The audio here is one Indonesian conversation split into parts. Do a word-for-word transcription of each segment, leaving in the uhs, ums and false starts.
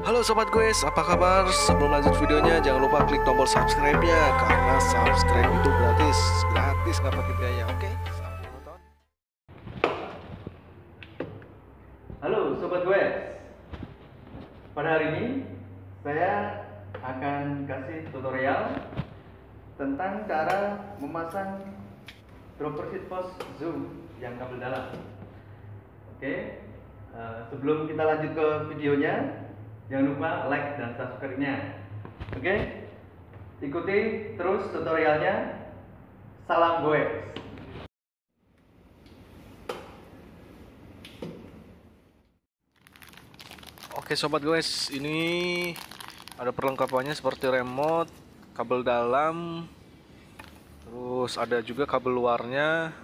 Halo sobat guys, apa kabar? Sebelum lanjut videonya, jangan lupa klik tombol subscribe-nya karena subscribe itu gratis, gratis nggak pakai biaya. Oke, selamat menonton. Halo sobat guys, pada hari ini saya akan kasih tutorial tentang cara memasang dropper seat post zoom yang kabel dalam. Oke, uh, sebelum kita lanjut ke videonya, jangan lupa like dan subscribe-nya. Oke, ikuti terus tutorialnya. Salam goes. Oke sobat guys, ini ada perlengkapannya seperti remote, kabel dalam, terus ada juga kabel luarnya,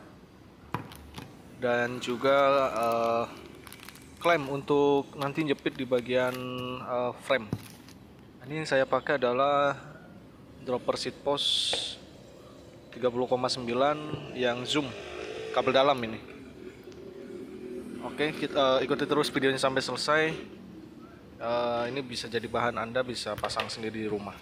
dan juga uh, klem untuk nanti jepit di bagian uh, frame. Ini yang saya pakai adalah dropper seat post tiga puluh koma sembilan yang zoom kabel dalam ini. Oke, kita uh, ikuti terus videonya sampai selesai. Uh, ini bisa jadi bahan Anda bisa pasang sendiri di rumah.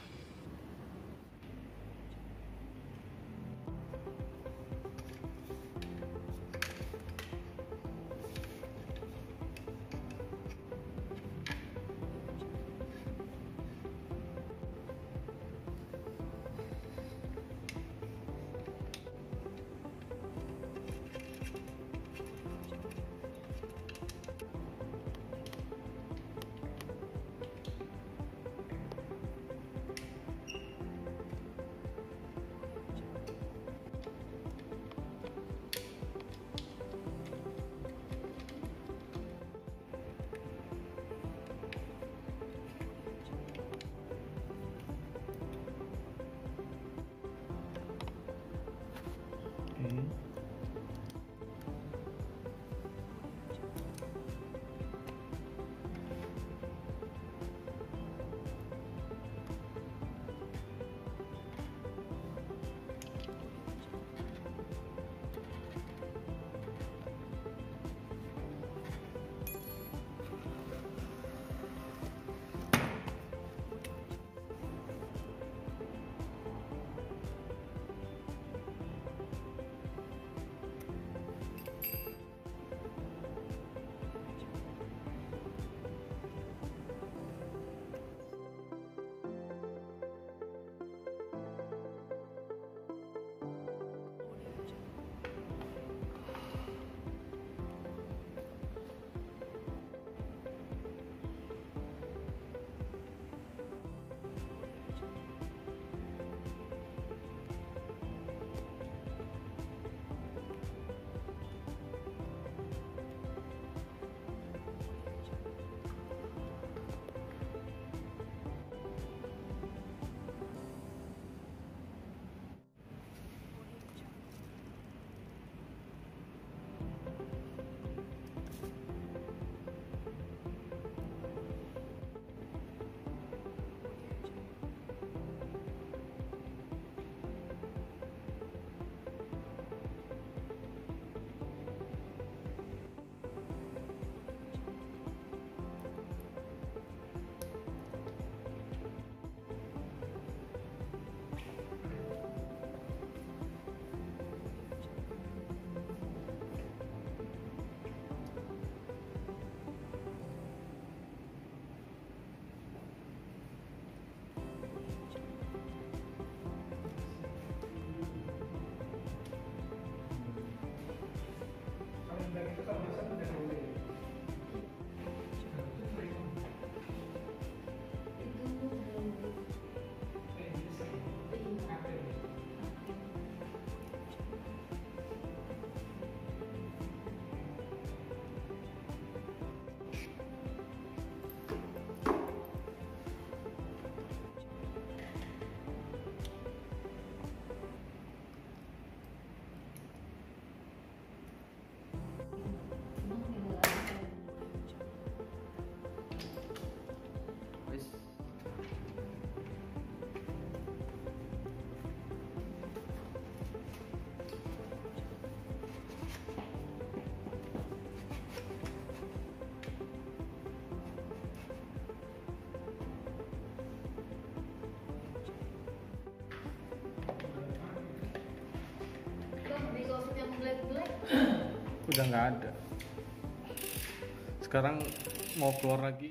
udah nggak ada. Sekarang mau keluar lagi.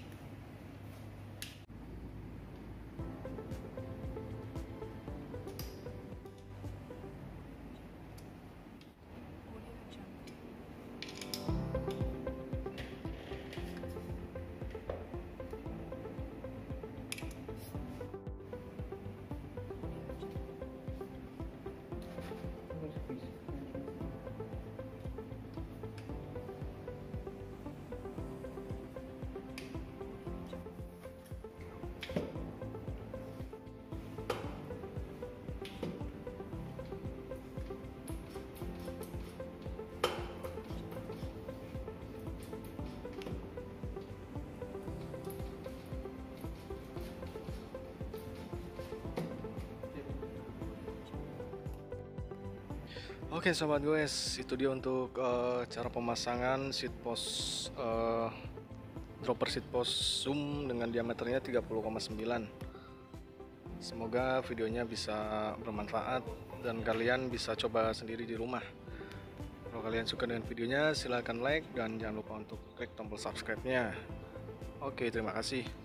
Oke sobat guys, itu dia untuk uh, cara pemasangan seat post uh, dropper seat post zoom dengan diameternya tiga puluh koma sembilan. Semoga videonya bisa bermanfaat dan kalian bisa coba sendiri di rumah. Kalau kalian suka dengan videonya silahkan like dan jangan lupa untuk klik tombol subscribe-nya. Oke, terima kasih.